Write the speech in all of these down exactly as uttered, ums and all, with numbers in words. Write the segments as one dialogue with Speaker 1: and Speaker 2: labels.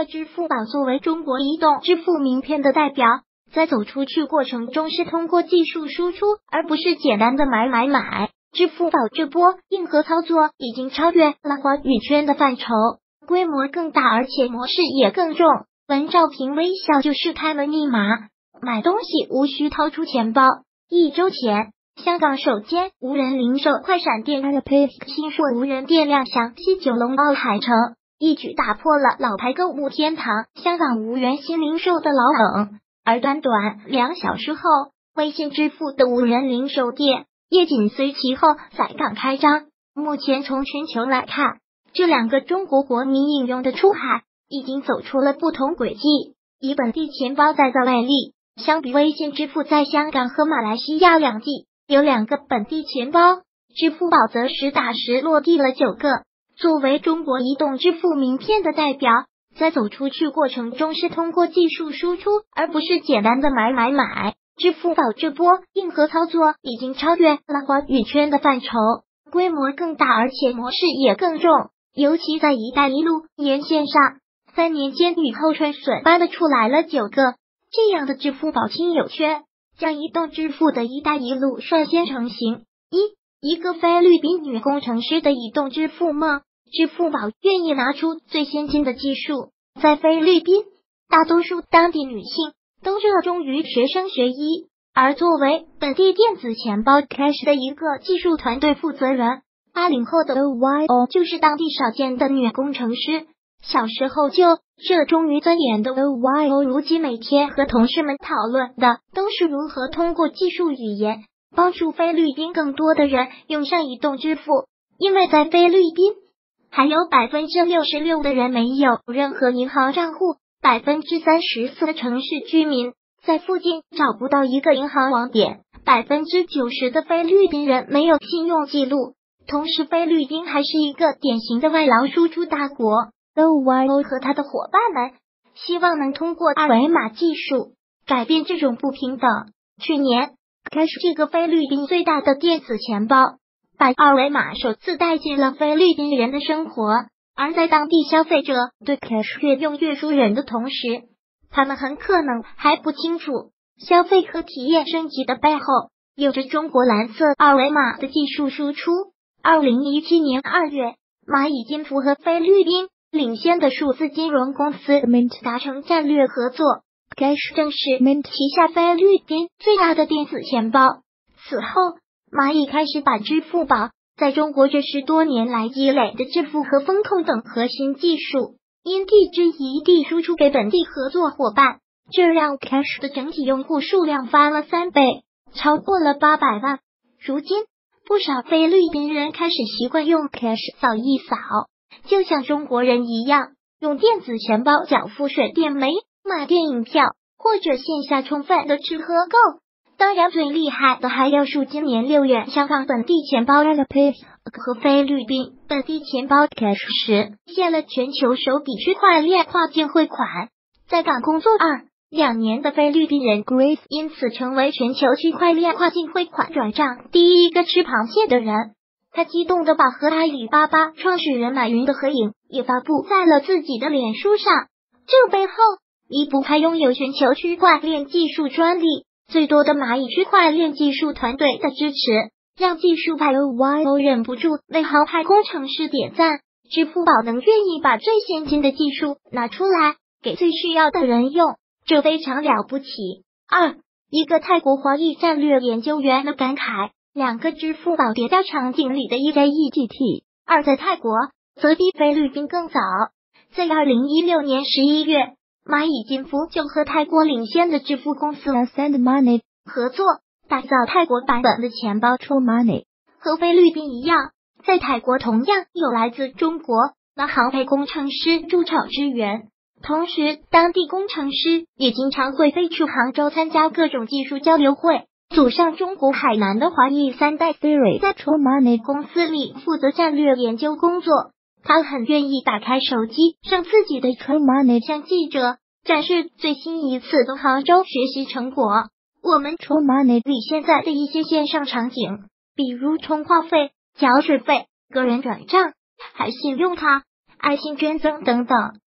Speaker 1: 二，支付宝作为中国移动支付名片的代表，在走出去过程中是通过技术输出，而不是简单的买买买。支付宝这波硬核操作已经超越了华语圈的范畴，规模更大，而且模式也更重。文照屏微笑就是开门密码，买东西无需掏出钱包。一周前，香港首间无人零售快闪店 Alipay 新硕无人店亮相西九龙奥海城，一举打破了老牌购物天堂香港无人新零售的老梗。而短短两小时后，微信支付的无人零售店也紧随其后在港开张。目前从全球来看，这两个中国国民应用的出海已经走出了不同轨迹。以本地钱包再造为例，相比微信支付在香港和马来西亚两地有两个本地钱包，支付宝则实打实落地了九个。作为中国移动支付名片的代表，在走出去过程中是通过技术输出，而不是简单的买买买。支付宝这波硬核操作已经超越了华语圈的范畴，规模更大，而且模式也更重。尤其在一带一路沿线上，三年间雨后春笋般的出来了九个这样的支付宝亲友圈，将移动支付的一带一路率先成型。一一个菲律宾女工程师的移动支付梦，支付宝愿意拿出最先进的技术。在菲律宾，大多数当地女性都热衷于学生学医，而作为本地电子钱包 Cash 的一个技术团队负责人，八零后的 Y O 就是当地少见的女工程师。小时候就热衷于钻研的 Y O， 如今每天和同事们讨论的都是如何通过技术语言帮助菲律宾更多的人用上移动支付。因为在菲律宾，还有 百分之六十六 的人没有任何银行账户， 百分之三十四 的城市居民在附近找不到一个银行网点， 百分之九十 的菲律宾人没有信用记录。同时菲律宾还是一个典型的外劳输出大国。Y O 和他的伙伴们希望能通过二维码技术改变这种不平等。去年 Cash 这个菲律宾最大的电子钱包把二维码首次带进了菲律宾人的生活，而在当地消费者对 Cash 越用越熟人的同时，他们很可能还不清楚消费和体验升级的背后有着中国蓝色二维码的技术输出。二零一七年二月，蚂蚁金服和菲律宾领先的数字金融公司 Mint 达成战略合作 ，Cash 正是 Mint 旗下菲律宾最大的电子钱包。此后，蚂蚁开始把支付宝在中国这十多年来积累的支付和风控等核心技术，因地制宜地输出给本地合作伙伴，这让 Cash 的整体用户数量翻了三倍，超过了八百万。如今，不少菲律宾人开始习惯用 Cash 扫一扫，就像中国人一样，用电子钱包缴付水电煤、买电影票，或者线下充分的吃喝购。当然最厉害的还要数今年六月香港本地钱包 Alipay 和菲律宾本地钱包 Cash 实现了全球首笔区块链跨境汇款。在港工作二两年的菲律宾人 Grace 因此成为全球区块链跨境汇款转账第一个吃螃蟹的人。他激动地把和阿里巴巴创始人马云的合影也发布在了自己的脸书上。这背后离不开拥有全球区块链技术专利最多的蚂蚁区块链技术团队的支持，让技术派的 Y O 忍不住为航拍工程师点赞。支付宝能愿意把最先进的技术拿出来给最需要的人用，这非常了不起。二，一个泰国华裔战略研究员的感慨，两个支付宝叠加场景里的一加一 G T 二在泰国则比菲律宾更早。在二零一六年十一月，蚂蚁金服就和泰国领先的支付公司 Send Money 合作，打造泰国版本的钱包 True Money。和菲律宾一样，在泰国同样有来自中国的航配工程师驻场支援，同时当地工程师也经常会飞去杭州参加各种技术交流会。祖上中国海南的华裔三代 Siri 在 True Money 公司里负责战略研究工作，他很愿意打开手机，让自己的 True Money 向记者展示最新一次的杭州学习成果。我们 True Money 里现在的一些线上场景，比如充话费、缴水费、个人转账、还信用卡、爱心捐赠等等，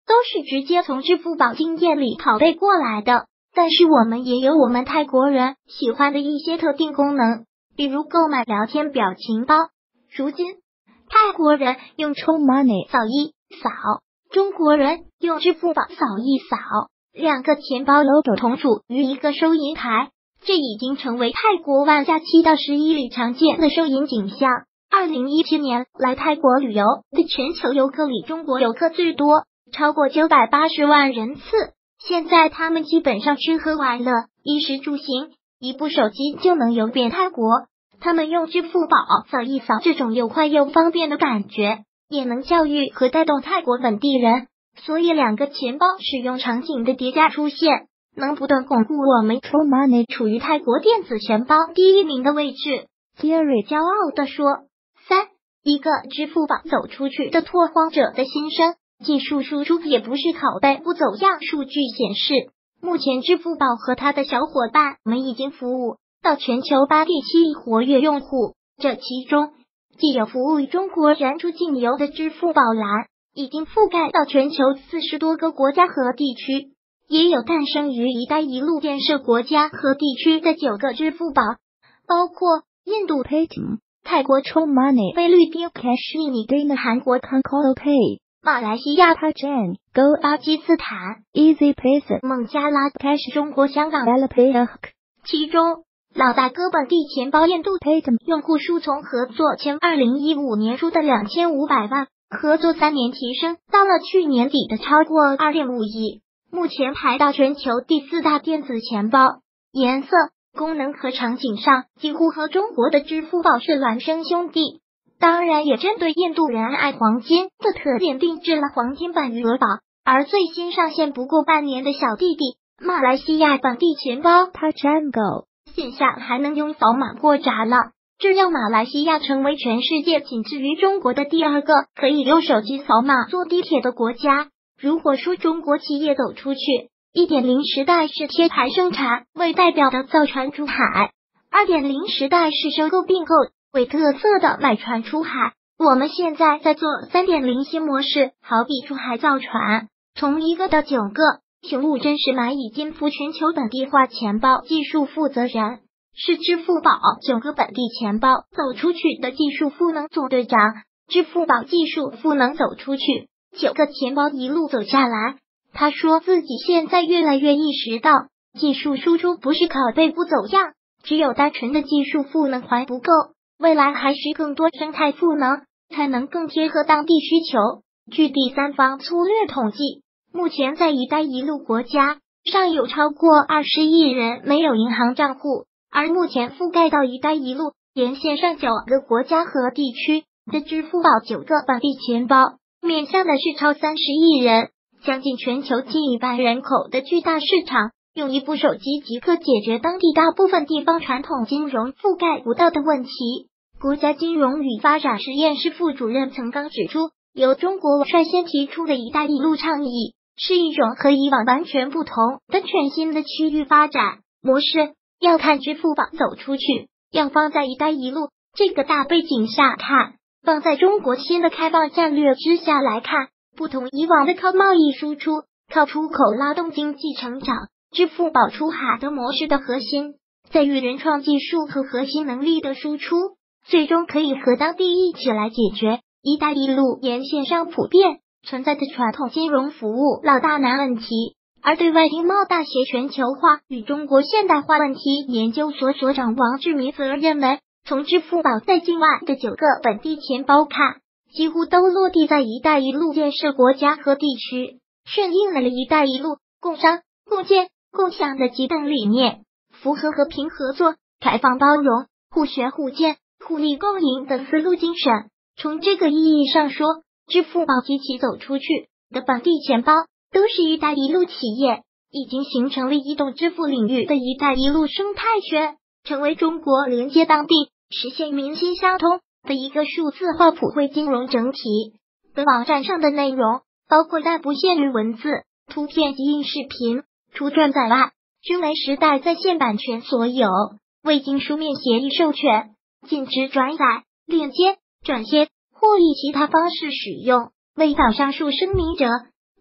Speaker 1: 都是直接从支付宝经验里拷贝过来的。但是我们也有我们泰国人喜欢的一些特定功能，比如购买聊天表情包。如今，泰国人用 True Money 扫一扫，中国人用支付宝扫一扫，两个钱包 logo 同属于一个收银台，这已经成为泰国万假期到十一里常见的收银景象。二零一七年来泰国旅游的全球游客里，中国游客最多，超过九百八十万人次。现在他们基本上吃喝玩乐、衣食住行，一部手机就能游遍泰国。他们用支付宝扫一扫，这种又快又方便的感觉，也能教育和带动泰国本地人。所以两个钱包使用场景的叠加出现，能不断巩固我们 True Money 处于泰国电子钱包第一名的位置。Thierry 骄傲地说。三，一个支付宝走出去的拓荒者的心声。技术输出也不是拷贝不走样。数据显示，目前支付宝和他的小伙伴们已经服务到全球八点七亿活跃用户，这其中既有服务于中国人出境游的支付宝蓝，已经覆盖到全球四十多个国家和地区，也有诞生于一带一路建设国家和地区的九个支付宝，包括印度 Paytm、泰国 True Money、菲律宾 Cash Money、韩国 Kakao Pay、马来西亚 Pajan、Go、巴基斯坦 Easy Paisa、孟加拉 Cash、中国香港 Alipay。其中，老大哥本地钱包印度 Paytm 用户数从合作前二零一五年初的两千五百万，合作三年提升到了去年底的超过 二点五亿，目前排到全球第四大电子钱包。颜色、功能和场景上几乎和中国的支付宝是孪生兄弟。当然也针对印度人爱黄金的特点定制了黄金版余额宝，而最新上线不过半年的小弟弟马来西亚本地钱包 Touch and Go 线下还能用扫码过闸了，这让马来西亚成为全世界仅次于中国的第二个可以用手机扫码坐地铁的国家。如果说中国企业走出去 一点零 时代是贴牌生产为代表的造船出海， 二点零 时代是收购并购为特色的买船出海，我们现在在做 三点零 新模式，好比出海造船，从一个到九个。熊武真实蚂蚁金服全球本地化钱包技术负责人，是支付宝九个本地钱包走出去的技术赋能总队长。支付宝技术赋能走出去，九个钱包一路走下来，他说自己现在越来越意识到，技术输出不是拷贝不走样，只有单纯的技术赋能还不够。未来还需更多生态赋能，才能更贴合当地需求。据第三方粗略统计，目前在一带一路国家尚有超过二十亿人没有银行账户，而目前覆盖到一带一路沿线上九个国家和地区的支付宝九个本地钱包，面向的是超三十亿人，将近全球近一半人口的巨大市场。用一部手机即可解决当地大部分地方传统金融覆盖不到的问题。国家金融与发展实验室副主任曾刚指出，由中国率先提出的一带一路倡议是一种和以往完全不同的全新的区域发展模式。要看支付宝走出去，要放在一带一路这个大背景下看，放在中国新的开放战略之下来看，不同以往的靠贸易输出、靠出口拉动经济成长，支付宝出海的模式的核心在于原创技术和核心能力的输出，最终可以和当地一起来解决一带一路沿线上普遍存在的传统金融服务老大难问题。而对外经贸大学全球化与中国现代化问题研究所所长王志明则认为，从支付宝在境外的九个本地钱包看，几乎都落地在一带一路建设国家和地区，顺应了一带一路共商、共建、共享的基本理念，符合和平合作、开放包容、互学互鉴、互利共赢的思路精神。从这个意义上说，支付宝及其走出去的本地钱包都是一带一路企业，已经形成了移动支付领域的一带一路生态圈，成为中国连接当地、实现民心相通的一个数字化普惠金融整体。本网站上的内容包括但不限于文字、图片及音视频，除转载外，均为时代在线版权所有，未经书面协议授权，禁止转载、链接、转贴或以其他方式使用。未导上述声明者，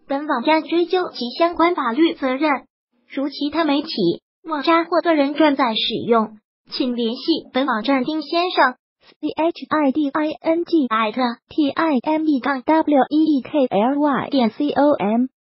Speaker 1: 本网站追究其相关法律责任。如其他媒体、网站或个人转载使用，请联系本网站丁先生 c h i d i n g at t i m e 杠 w e e k l y 点 com。